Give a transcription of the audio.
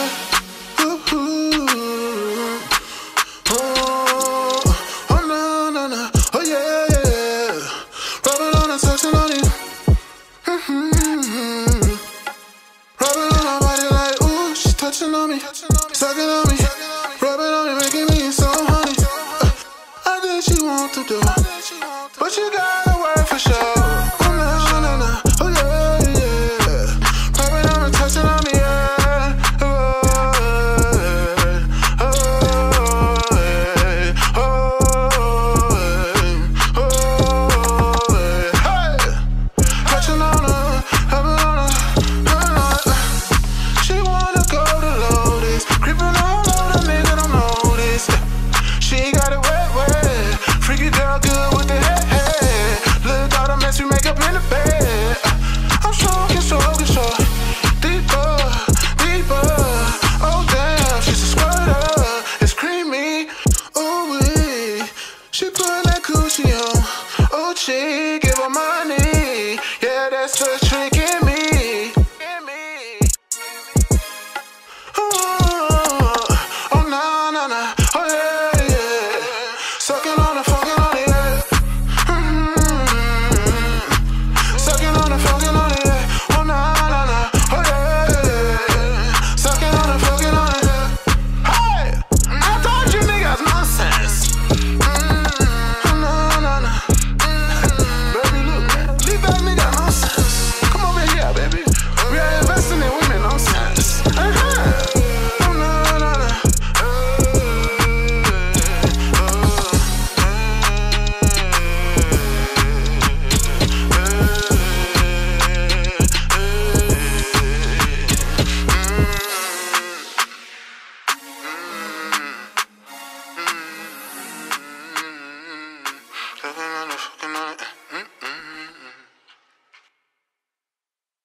Ooh, ooh. Oh, oh no, no, no. Oh yeah, yeah. Rubbing on and touching on you. Rubbing on my body like ooh, she's touching on me, sucking on me, rubbing on me, making me so honey. I think she want to do, but you gotta work for sure.